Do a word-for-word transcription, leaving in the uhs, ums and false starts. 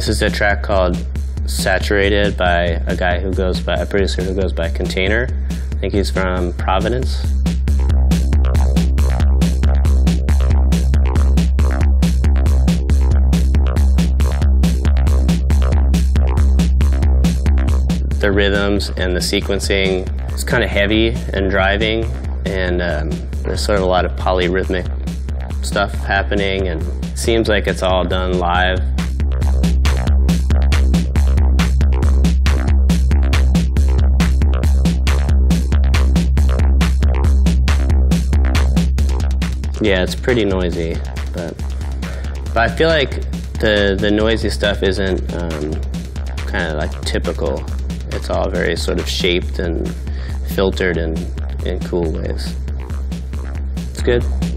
This is a track called Saturated by a guy who goes by, a producer who goes by Container. I think he's from Providence. The rhythms and the sequencing is kind of heavy and driving, and um, there's sort of a lot of polyrhythmic stuff happening, and it seems like it's all done live. Yeah, it's pretty noisy, but but I feel like the the noisy stuff isn't um, kind of like typical. It's all very sort of shaped and filtered in in cool ways. It's good.